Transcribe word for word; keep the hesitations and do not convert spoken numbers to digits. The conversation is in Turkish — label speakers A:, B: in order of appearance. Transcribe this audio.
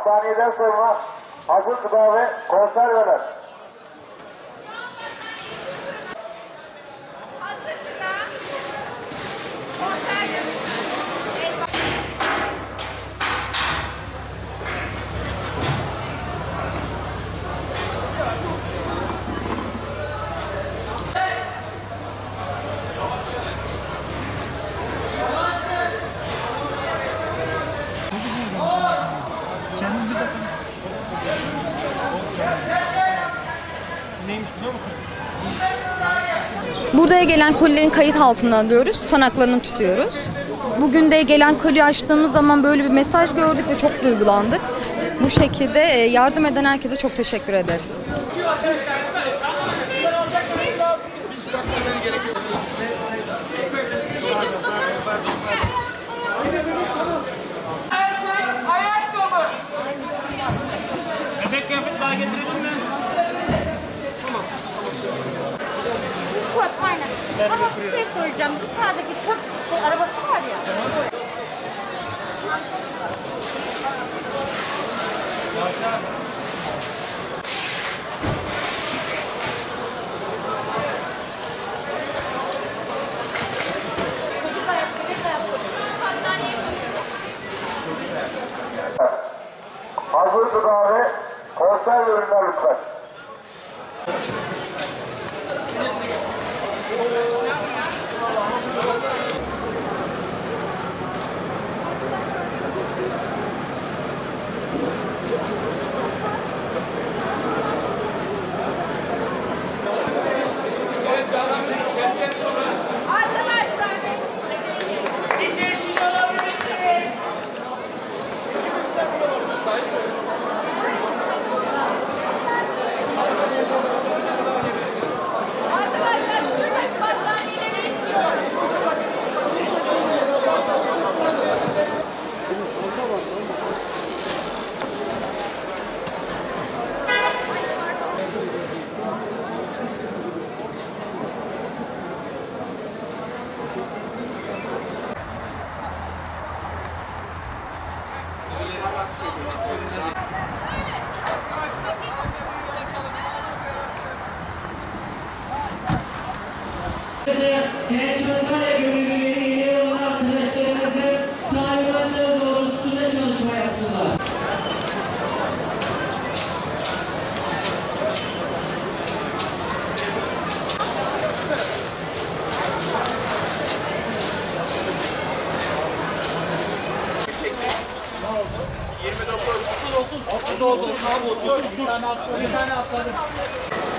A: Hastaneden sonra hazır gıda ve konserveler.
B: Hazır gıda, konserve.
C: Buraya gelen kolilerin kayıt altına alıyoruz, tutanaklarını tutuyoruz. Bugün de gelen koliyi açtığımız zaman böyle bir mesaj gördük ve çok duygulandık. Bu şekilde yardım eden herkese çok teşekkür ederiz.
D: Bebek kıyafet daha getirelim mi?
E: Çöp aynen. Ama bir şey söyleyeceğim. Dışarıdaki çöp şey arabası var ya. Çocuk ayakkabı, bebek ayakkabı.
A: Hazır gıda ve konserve ürünler lütfen.
B: Arkadaşlar, arkadaşlar çocuk battaniyeleri istiyoruz.
F: Genç Antalya Gönüllüleri üye olan arkadaşlarımızın talimatları doğrultusunda çalışma yaptılar.
D: yirmi dokuz, otuz dokuz, otuz oldu. otuz, bir tane atladı. Bir tane atladı.